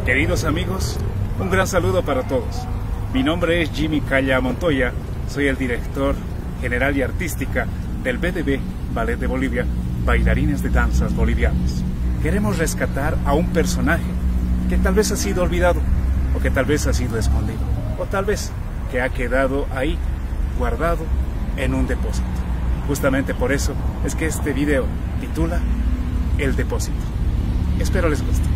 Queridos amigos, un gran saludo para todos. Mi nombre es Jimmy Calla Montoya, soy el director general y artística del BDB Ballet de Bolivia, Bailarines de Danzas Bolivianos. Queremos rescatar a un personaje que tal vez ha sido olvidado, o que tal vez ha sido escondido, o tal vez que ha quedado ahí, guardado en un depósito. Justamente por eso es que este video titula El Depósito. Espero les guste.